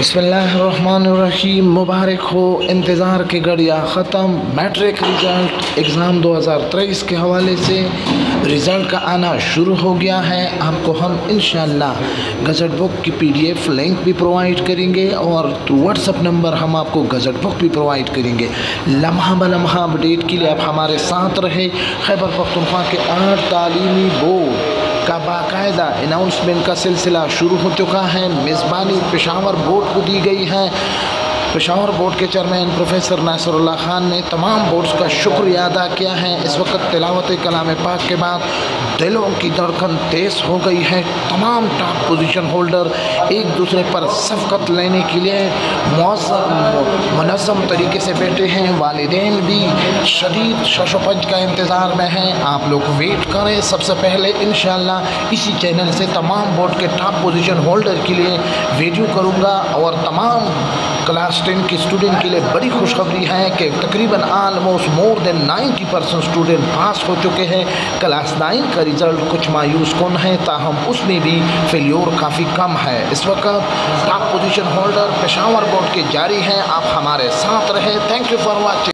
बिस्मिल्लाहिर्रहमानिर्रहीम। मुबारक हो, इंतज़ार की घड़ियाँ ख़त्म। मैट्रिक रिज़ल्ट एग्ज़ाम 2023 के हवाले से रिज़ल्ट का आना शुरू हो गया है। आपको हम इंशाअल्लाह गज़ट बुक की PDF लिंक भी प्रोवाइड करेंगे और व्हाट्सअप नंबर हम आपको गज़ट बुक भी प्रोवाइड करेंगे। लम्हा ब लम्हा अपडेट के लिए आप हमारे साथ रहे। खैबर पख्तूनख्वा के 8 तालीमी बोर्ड का बाकायदा अनाउंसमेंट का सिलसिला शुरू हो चुका है। मेज़बानी पेशावर बोर्ड को दी गई है। पेशावर बोर्ड के चेयरमैन प्रोफेसर नासिरुल्लाह खान ने तमाम बोर्ड्स का शुक्रिया अदा किया है। इस वक्त तिलावत कलाम पाक के बाद दिलों की धड़कन तेज़ हो गई है। तमाम टॉप पोजीशन होल्डर एक दूसरे पर सफ़क़त लेने के लिए मुनज़्ज़म तरीके से बैठे हैं। वालिदैन भी शदीद शशोपंज का इंतज़ार में हैं। आप लोग वेट करें। सबसे पहले इंशाअल्लाह इसी चैनल से तमाम बोर्ड के टॉप पोजीशन होल्डर के लिए वीडियो करूँगा और तमाम क्लास 10 के स्टूडेंट के लिए बड़ी खुशखबरी है कि तकरीबन almost more than 90% student pass हो चुके हैं। क्लास 9 का रिज़ल्ट कुछ मायूस कौन है, ताहम उसमें भी फेल्योर काफ़ी कम है। इस वक्त top position holder Peshawar board के जारी हैं। आप हमारे साथ रहे। Thank you for watching.